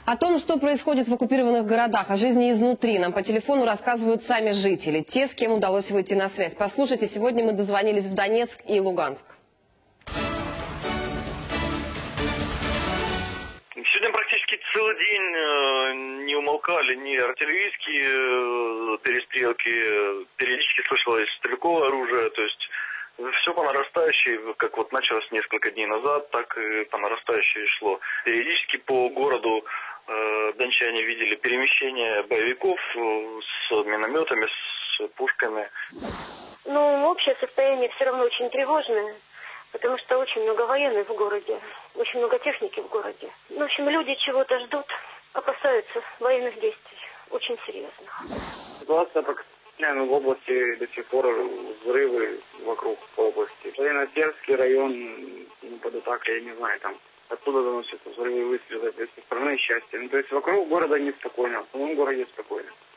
О том, что происходит в оккупированных городах, о жизни изнутри, нам по телефону рассказывают сами жители, те, с кем удалось выйти на связь. Послушайте, сегодня мы дозвонились в Донецк и Луганск. Сегодня практически целый день не умолкали ни артиллерийские перестрелки, периодически слышалось стрелковое оружие, то есть все по нарастающей, как вот началось несколько дней назад, так и по нарастающей шло. Периодически по городу дончане видели перемещение боевиков с минометами, с пушками. Ну, общее состояние все равно очень тревожное, потому что очень много военных в городе, очень много техники в городе. В общем, люди чего-то ждут, опасаются военных действий, очень серьезно. Ситуация в области до сих пор взрывы вокруг области. Леносерский район, под атакой, я не знаю, там оттуда доносятся взрывы, выстрелы, то есть со стороны счастья. Ну, то есть вокруг города неспокойно, в самом городе спокойно.